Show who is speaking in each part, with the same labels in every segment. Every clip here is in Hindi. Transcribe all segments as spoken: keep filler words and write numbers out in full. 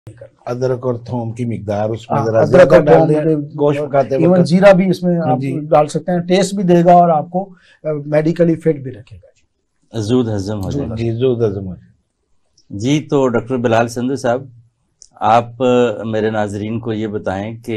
Speaker 1: अदरक और थोम की मिकदार उसमें
Speaker 2: हाँ,
Speaker 1: जरा
Speaker 2: अदरक
Speaker 1: ज्यादा
Speaker 2: और
Speaker 1: डाल
Speaker 2: थोम,
Speaker 1: दें गोश्त पकाते
Speaker 2: इवन
Speaker 1: वक्त।
Speaker 2: जीरा भी इसमें आप
Speaker 1: जी
Speaker 2: डाल सकते हैं, टेस्ट भी देगा और आपको मेडिकली फिट भी रखेगा जी,
Speaker 3: जूद हजम हो
Speaker 2: जूद
Speaker 3: जाए।
Speaker 1: जी जूद हजम हो जाए।
Speaker 3: जी, तो डॉक्टर बिलाल संधू साहब, आप अ, मेरे नाजरीन को ये बताएं कि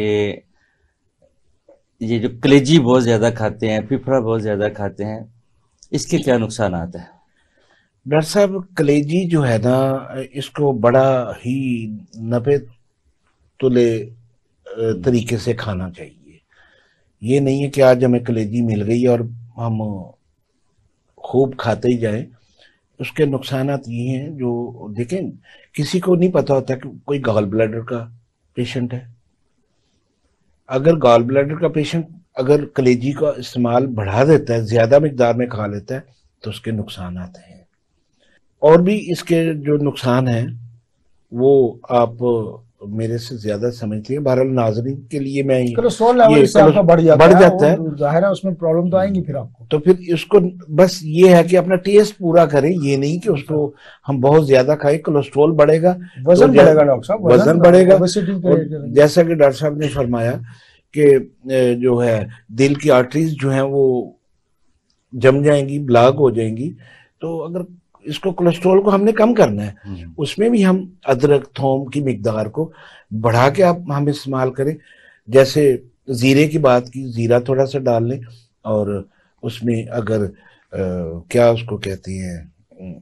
Speaker 3: ये जो कलेजी बहुत ज़्यादा खाते हैं, फिफड़ा बहुत ज़्यादा खाते हैं, इसके क्या नुकसान आते हैं?
Speaker 1: डॉक्टर साहब कलेजी जो है ना, इसको बड़ा ही नबे तुले अ, तरीके से खाना चाहिए। ये नहीं है कि आज हमें कलेजी मिल गई और हम खूब खाते ही जाएं। उसके नुकसानात ये हैं, जो देखें किसी को नहीं पता होता कि कोई गॉल ब्लैडर का पेशेंट है। अगर गॉल ब्लैडर का पेशेंट अगर कलेजी का इस्तेमाल बढ़ा देता है, ज्यादा मिकदार में खा लेता है, तो उसके नुकसानात हैं। और भी इसके जो नुकसान हैं वो आप मेरे से ज्यादा समझते हैं। बहरहाल नाजरीन के लिए मैं
Speaker 2: कोलेस्ट्रॉल लेवल
Speaker 1: ये
Speaker 2: इससे आपका बढ़ जाता
Speaker 1: बढ़
Speaker 2: है,
Speaker 1: जाता है,
Speaker 2: वो जाहिर है उसमें प्रॉब्लम तो आएंगी फिर आपको।
Speaker 1: तो फिर इसको बस ये है कि अपना टेस्ट पूरा करें, ये नहीं कि उसको हम बहुत ज्यादा खाएं, कोलेस्ट्रॉल बढ़ेगा,
Speaker 2: वजन
Speaker 1: तो
Speaker 2: बढ़ेगा डॉक्टर साहब,
Speaker 1: वजन बढ़ेगा।
Speaker 2: ओबेसिटी
Speaker 1: और जैसा कि डॉक्टर साहब ने फरमाया कि जो है दिल की आर्टरीज जो हैं वो जम जाएंगी, ब्लॉक हो जाएंगी। तो अगर इसको कोलेस्ट्रॉल को हमने कम करना है, उसमें भी हम अदरक थोम की मिकदार को बढ़ा के आप हम इस्तेमाल करें। जैसे जीरे की बात की, जीरा थोड़ा सा डाल लें और उसमें अगर आ, क्या उसको कहती हैं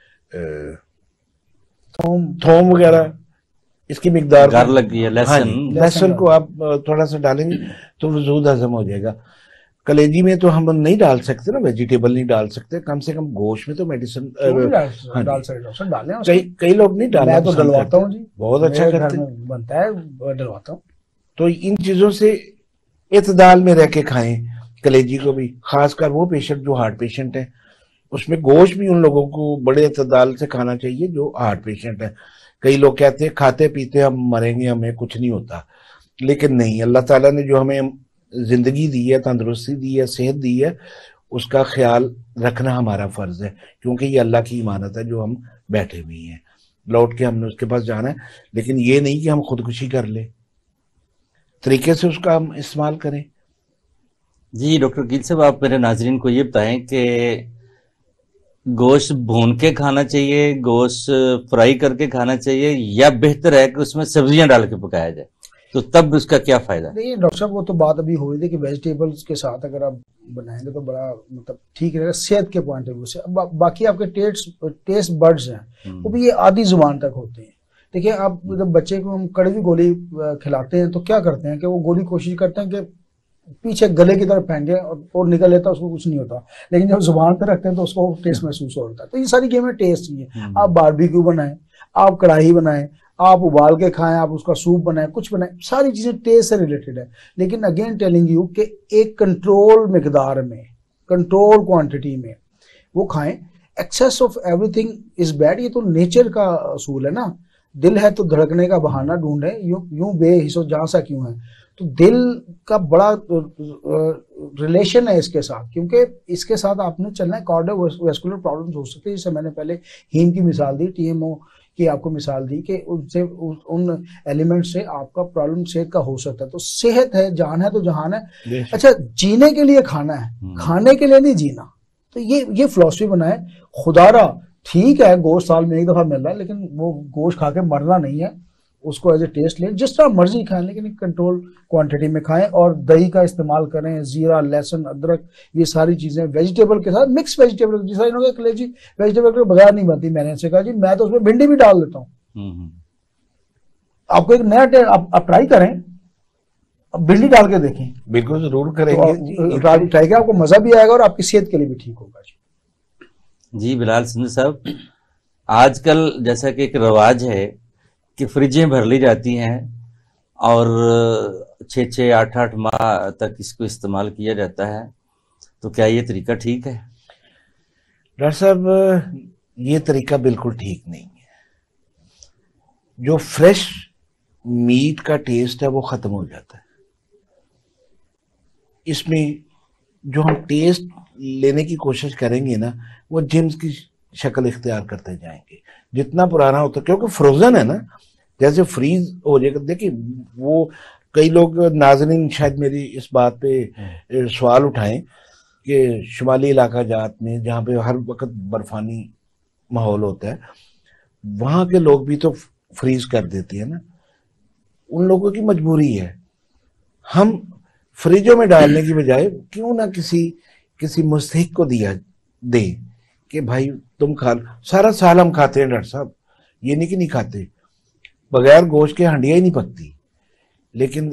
Speaker 1: थोम थोम वगैरह इसकी मिकदार
Speaker 3: गार्लिक या लहसुन,
Speaker 1: लहसुन को आप थोड़ा सा डालेंगे तो वजूद हजम हो जाएगा। कलेजी में तो हम नहीं डाल सकते ना, वेजिटेबल नहीं डाल सकते, कम से कम गोश्त में तो मेडिसिन
Speaker 2: डाल सकते डालें।
Speaker 1: कई कई लोग नहीं डालते,
Speaker 2: मैं तो डलवाता हूँ जी,
Speaker 1: बहुत अच्छा करते
Speaker 2: हैं, बनता है, डलवाता हूँ।
Speaker 1: तो इन चीजों से इत्दाल में रह के खाएं कलेजी को भी, खासकर वो पेशेंट जो हार्ट पेशेंट है, उसमें गोश्त भी उन लोगों को बड़े इत्दाल से खाना चाहिए जो हार्ट पेशेंट है। कई लोग कहते हैं खाते पीते हम मरेंगे, हमें कुछ नहीं होता, लेकिन नहीं, अल्लाह ताला ने जो हमें जिंदगी दी है, तंदुरुस्ती दी है, सेहत दी है, उसका ख्याल रखना हमारा फर्ज है, क्योंकि ये अल्लाह की इमानत है जो हम बैठे हुए हैं, लौट के हमने उसके पास जाना है। लेकिन ये नहीं कि हम खुदकुशी कर ले, तरीके से उसका हम इस्तेमाल करें।
Speaker 3: जी डॉक्टर गिल साहब, आप मेरे नाजरीन को ये बताएं कि गोश्त भून के खाना चाहिए, गोश्त फ्राई करके खाना चाहिए, या बेहतर है कि उसमें सब्जियां डाल के पकाया जाए, तो तब उसका क्या फायदा है?
Speaker 2: नहीं डॉक्टर साहब, वो तो बात अभी हो रही थी कि वेजिटेबल्स के साथ अगर आप बनाएंगे तो बड़ा मतलब ठीक रहेगा सेहत के पॉइंट ऑफ व्यू से। बा, बाकी आपके टेस्ट टेस्ट बर्ड्स हैं वो भी ये आधी जुबान तक होते हैं। देखिए, आप जब बच्चे को हम कड़वी गोली खिलाते हैं तो क्या करते हैं कि वो गोली कोशिश करते हैं कि पीछे गले की तरफ फेंके और, और निकल लेता है, उसको कुछ नहीं होता, लेकिन जब जुबान पे रखते हैं तो उसको टेस्ट महसूस होता है। तो ये सारी गेमें टेस्ट ही है। आप बारबेक्यू बनाएं, आप कढ़ाई बनाएं, आप उबाल के खाएं, आप उसका सूप बनाएं, कुछ बनाएं, सारी चीजें टेस्ट से रिलेटेड है। लेकिन अगेन टेलिंग यू कि एक कंट्रोल मिकदार में, कंट्रोल क्वांटिटी में वो खाएं। Excess of everything is bad, ये तो नेचर का असूल है ना। दिल है तो धड़कने का बहाना ढूंढे, यूं यूं बेहिसो जहां सा क्यों है। तो दिल का बड़ा रिलेशन है इसके साथ, क्योंकि इसके साथ आपने चलना है। कार्डियोवैस्कुलर प्रॉब्लम्स हो सकते हैं, जैसे मैंने पहले हीम की मिसाल दी, टीएमओ की आपको मिसाल दी कि उनसे उन एलिमेंट से आपका प्रॉब्लम सेहत का हो सकता है। तो सेहत है, जान है तो जहान है। अच्छा, जीने के लिए खाना है, खाने के लिए नहीं जीना। तो ये ये फिलॉसफी बनाए खुदारा। ठीक है, गोश्त साल में एक दफा मिल रहा है, लेकिन वो गोश्त खा के मरना नहीं है, उसको एज ए टेस्ट लें, जिस तरह मर्जी खाएं, लेकिन कंट्रोल क्वांटिटी में खाएं। और दही का इस्तेमाल करें, जीरा, लहसुन, अदरक, ये सारी चीजें वेजिटेबल के साथ, मिक्स वेजिटेबल, जिस तरह कलेजी वेजिटेबल के बगैर नहीं बनती। मैंने से कहा जी, मैं तो उसमें भिंडी भी डाल देता हूँ। आपको एक नया आप, आप ट्राई करें, अब भिंडी डाल के देखें।
Speaker 1: बिल्कुल जरूर करेंगे,
Speaker 2: तो ट्राई करें, आपको मजा भी आएगा और आपकी सेहत के लिए भी ठीक होगा।
Speaker 3: जी बिलाल संधू साहब, आजकल जैसा कि एक रवाज है कि फ्रिजें भर ली जाती हैं और छः छः आठ आठ माह तक इसको इस्तेमाल किया जाता है, तो क्या ये तरीका ठीक है?
Speaker 1: डॉक्टर साहब, ये तरीका बिल्कुल ठीक नहीं है। जो फ्रेश मीट का टेस्ट है वो खत्म हो जाता है। इसमें जो हम टेस्ट लेने की कोशिश करेंगे ना, वो जिम्स की शक्ल इख्तियार करते जाएंगे, जितना पुराना होता, क्योंकि फ्रोजन है ना, जैसे फ्रीज हो जाएगा। देखिए वो कई लोग नाज़रीन शायद मेरी इस बात पे ए, सवाल उठाएं कि शुमाली इलाका जात में जहाँ पे हर वक्त बर्फानी माहौल होता है, वहाँ के लोग भी तो फ्रीज कर देते हैं ना, उन लोगों की मजबूरी है। हम फ्रिजों में डालने की बजाय क्यों ना किसी किसी मुस्तहिक को दिया दे कि भाई तुम खा लो। सारा साल हम खाते हैं डॉक्टर साहब, ये नहीं कि नहीं खाते, बगैर गोश्त के हंडिया ही नहीं पकती, लेकिन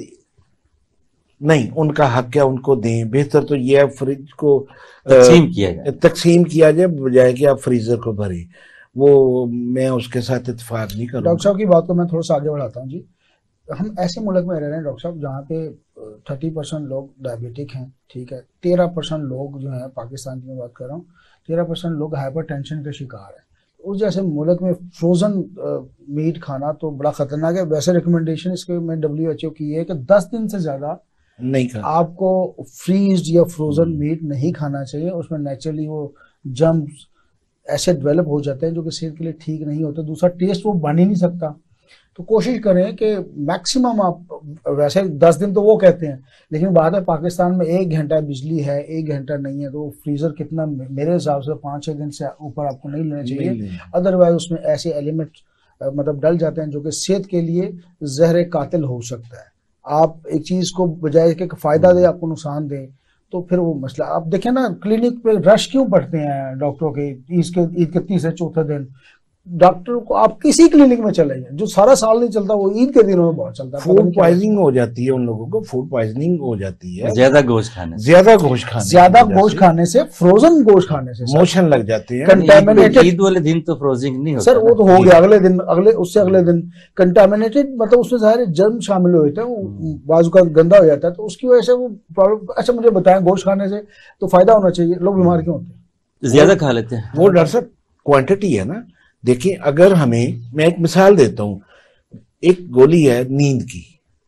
Speaker 1: नहीं, उनका हक है, उनको दें। बेहतर तो ये है फ्रिज को
Speaker 3: तकसीम किया जाए
Speaker 1: तकसीम किया जाए बजाय कि आप फ्रीजर को भरें। वो मैं उसके साथ इत्तेफाक नहीं करूँगा।
Speaker 2: डॉक्टर साहब की बात को मैं थोड़ा सा आगे बढ़ाता हूँ जी। हम ऐसे मुल्क में रह रहे हैं डॉक्टर साहब जहाँ पे थर्टी परसेंट लोग डायबिटिक हैं, ठीक है, तेरह परसेंट लोग जो है, पाकिस्तान की मैं बात कर रहा हूँ, तेरह परसेंट लोग हाइपर टेंशन के शिकार हैं। उस जैसे मुल्क में फ्रोजन मीट खाना तो बड़ा खतरनाक है। वैसे रिकमेंडेशन इसके में डब्ल्यू एच ओ की है कि दस दिन से ज्यादा
Speaker 1: नहीं खा
Speaker 2: आपको फ्रीज या फ्रोजन मीट नहीं खाना चाहिए। उसमें नेचुरली वो जर्म्स ऐसे डेवलप हो जाते हैं जो कि सेहत के लिए ठीक नहीं होते। दूसरा, टेस्ट वो बन ही नहीं सकता। तो कोशिश करें कि मैक्सिमम आप, वैसे दस दिन तो वो कहते हैं, लेकिन बात है पाकिस्तान में एक घंटा बिजली है, एक घंटा नहीं है, तो फ्रीजर कितना, मेरे हिसाब से पाँच छः दिन से ऊपर आपको नहीं लेना चाहिए। अदरवाइज उसमें ऐसे एलिमेंट मतलब डल जाते हैं जो कि सेहत के लिए जहर कातिल हो सकता है। आप एक चीज को बजाय कि फायदा दे आपको नुकसान दे, तो फिर वो मसला। आप देखें ना, क्लिनिक पे रश क्यों पड़ते हैं डॉक्टरों के ईद के ईद के तीसरे चौथे दिन। डॉक्टर को आप किसी क्लिनिक में चले जाए, जो सारा साल नहीं चलता वो ईद के दिनों में बहुत चलता है।
Speaker 1: फूड पॉइजनिंग हो जाती है उन लोगों को, फूड पॉइजनिंग हो जाती है
Speaker 3: ज्यादा गोश्त खाने से,
Speaker 1: ज्यादा गोश्त खाने
Speaker 2: ज्यादा गोश्त खाने से, फ्रोजन गोश्त खाने से
Speaker 1: मोशन लग जाते हैं।
Speaker 2: कंटामिनेटेड
Speaker 3: ईद वाले दिन तो फ्रोजिंग नहीं होता
Speaker 2: सर, वो तो हो गया अगले दिन, अगले उससे अगले दिन कंटामिनेटेड, मतलब उसमें सारे जर्म शामिल हो जाते हैं, वो बाजू का गंदा हो जाता है, तो उसकी वजह से वो प्रॉब्लम। अच्छा मुझे बताएं, गोश्त खाने से तो फायदा होना चाहिए, लोग बीमार क्यों होते हैं?
Speaker 3: ज्यादा खा लेते हैं।
Speaker 1: वो डॉक्टर साहब क्वांटिटी है ना। देखिए अगर हमें, मैं एक मिसाल देता हूँ, एक गोली है नींद की,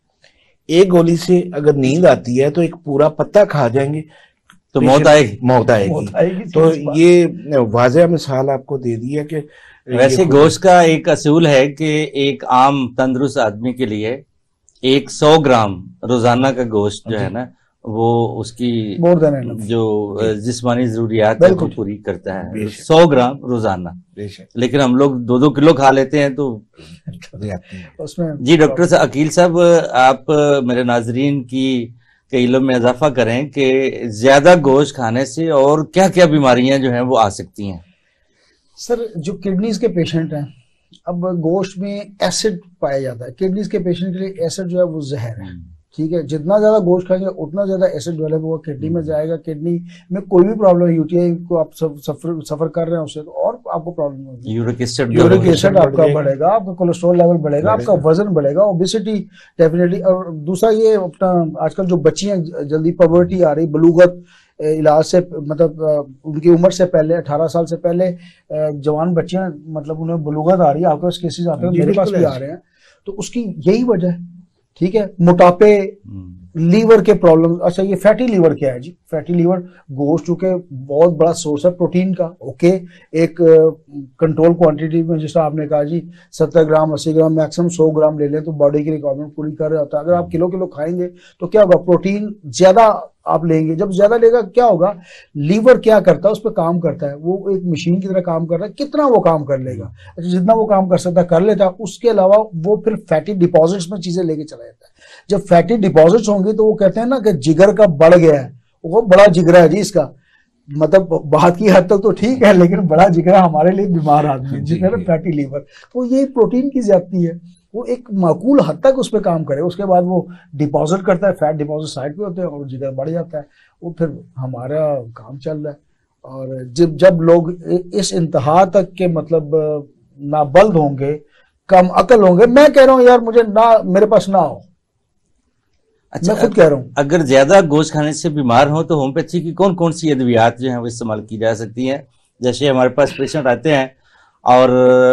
Speaker 1: एक गोली से अगर नींद आती है तो एक पूरा पत्ता खा जाएंगे
Speaker 3: तो मौत आएगी,
Speaker 1: मौत आएगी। तो ये वाज़ेह मिसाल आपको दे दी है कि
Speaker 3: वैसे गोश्त का एक असूल है कि एक आम तंदुरुस्त आदमी के लिए एक सौ ग्राम रोजाना का गोश्त जो है ना, वो उसकी जो जिस्मानी जरूरियात है वो पूरी करता है। सौ ग्राम रोजाना, लेकिन हम लोग दो दो किलो खा लेते हैं तो उसमें। जी डॉक्टर साहब, अकील साहब, आप मेरे नाजरीन की के इल्म में इजाफा करें कि ज्यादा गोश्त खाने से और क्या क्या बीमारियां जो हैं वो आ सकती हैं।
Speaker 2: सर, जो किडनीज के पेशेंट हैं, अब गोश्त में एसिड पाया जाता है। किडनीज के पेशेंट के लिए एसिड जो है वो जहर है, ठीक है। जितना ज्यादा गोश्त खाएंगे उतना ज्यादा एसिड डेवलप होगा, किडनी में जाएगा। किडनी में कोई भी प्रॉब्लम, यूटीआई को आप सफर सफर कर रहे हैं उससे, तो और आपको प्रॉब्लम होगी। यूरिक एसिड यूरिक एसिड आपका बढ़ेगा, आपका कोलेस्ट्रॉल लेवल बढ़ेगा, आपका वजन बढ़ेगा, ओबेसिटी डेफिनेटली। और दूसरा ये अपना आजकल जो बच्चियां जल्दी पवर्टी आ रही, बलूगत इलाज से, मतलब उनकी उम्र से पहले, अठारह साल से पहले जवान बच्चियां, मतलब उन्हें बलूगत आ रही है, आपके पास केसेस आते हैं, मेरे पास भी आ रहे हैं। तो उसकी यही वजह है, ठीक है। मोटापे, लीवर के प्रॉब्लम। अच्छा, ये फैटी लीवर क्या है जी? फैटी लीवर गोश्त चूंकि बहुत बड़ा सोर्स है प्रोटीन का, ओके, एक कंट्रोल क्वांटिटी में, जैसा आपने कहा जी सत्तर ग्राम अस्सी ग्राम मैक्सिमम सौ ग्राम ले लें तो बॉडी की रिक्वायरमेंट पूरी कर रहा होता है। अगर आप किलो किलो खाएंगे तो क्या होगा, प्रोटीन ज्यादा आप लेंगे, जब ज्यादा लेगा क्या होगा, लीवर क्या करता है, उस पर काम करता है, वो एक मशीन की तरह काम कर रहा है। कितना वो काम कर लेगा, अच्छा जितना वो काम कर सकता है कर लेता है। उसके अलावा वो फिर फैटी डिपॉजिट्स में चीजें लेके चला जाता है। जब फैटी डिपॉजिट्स होंगी तो वो कहते हैं ना कि जिगर का बढ़ गया है, वो बड़ा जिगरा है जी इसका, मतलब बात की हद तक तो ठीक है, लेकिन बड़ा जिगरा हमारे लिए बीमार आदमी जिसमें फैटी लीवर। तो ये प्रोटीन की ज्यादती है, वो एक माकूल हद तक उस पर काम करे, उसके बाद वो डिपॉजिट करता है, फैट डिपॉजिट साइड पे होते हैं और जिगर बढ़ जाता है, वो फिर हमारा काम चल रहा है। और जब जब लोग इस इंतहा तक के मतलब नाबल्द होंगे, कम अकल होंगे, मैं कह रहा हूँ यार मुझे ना, मेरे पास ना हो। अच्छा, मैं खुद कह रहा हूँ,
Speaker 3: अगर ज्यादा गोश्त खाने से बीमार हो तो होम्योपैथी की कौन कौन सी अद्वियात जो है वो इस्तेमाल की जा सकती हैं? जैसे हमारे पास पेशेंट आते हैं और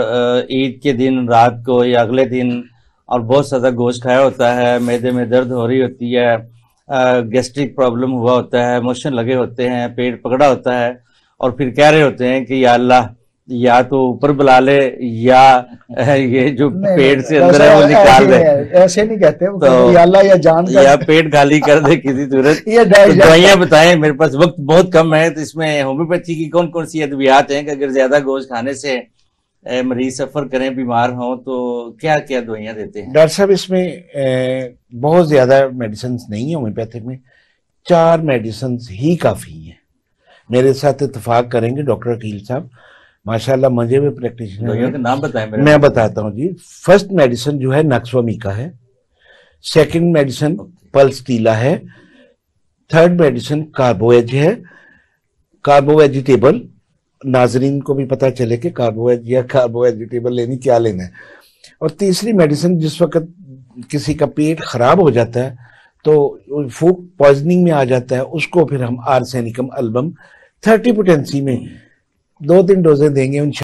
Speaker 3: ईद के दिन रात को या अगले दिन और बहुत ज्यादा गोश्त खाया होता है, मैदे में दर्द हो रही होती है, गैस्ट्रिक प्रॉब्लम हुआ होता है, मोशन लगे होते हैं, पेट पकड़ा होता है, और फिर कह रहे होते हैं कि या अल्लाह या तो ऊपर बुला ले या ये जो
Speaker 2: नहीं,
Speaker 3: पेट
Speaker 2: नहीं,
Speaker 3: से अंदर है वो
Speaker 2: ऐसा-
Speaker 3: निकाल
Speaker 2: ऐसे
Speaker 3: दे,
Speaker 2: नहीं है, ऐसे नहीं कहते वो
Speaker 3: तो
Speaker 2: कहते हैं, अल्लाह या जान का
Speaker 3: या पेट खाली कर दे किसी सूरत।
Speaker 2: ये
Speaker 3: तो
Speaker 2: डाइजेस्ट
Speaker 3: दवाइयां बताएं, मेरे पास वक्त बहुत कम है, तो इसमें होम्योपैथी की कौन कौन सी अद्वियात हैं कि अगर ज्यादा गोश्त खाने से अ, मरीज सफर करें, बीमार हों, तो क्या क्या दवाइयां देते हैं?
Speaker 1: डॉक्टर साहब इसमें अ, बहुत ज्यादा मेडिसिन नहीं है होम्योपैथिक में, चार मेडिसिन ही काफी हैं। मेरे साथ इत्तेफाक करेंगे डॉक्टर अकील साहब, माशाल्लाह मुझे भी प्रैक्टिशनर
Speaker 3: दवाइयों के
Speaker 1: हैं।
Speaker 3: नाम बताएं मेरे
Speaker 1: मैं बताता हूँ जी। फर्स्ट मेडिसिन जो है नक्सवामिका है, सेकंड मेडिसिन पल्सटीला है, थर्ड मेडिसिन कार्बोवेज है, कार्बो वेजिटेबल, नाजरीन को भी पता चले कि कार्बोवेज या कार्बो वेजिटेबल लेनी क्या लेना है। और तीसरी मेडिसिन जिस वक्त किसी का पेट खराब हो जाता है तो फूड पॉइजनिंग में आ जाता है, उसको फिर हम आर्सेनिकम एल्बम थर्टी पोटेंसी में दो तीन डोजें देंगे।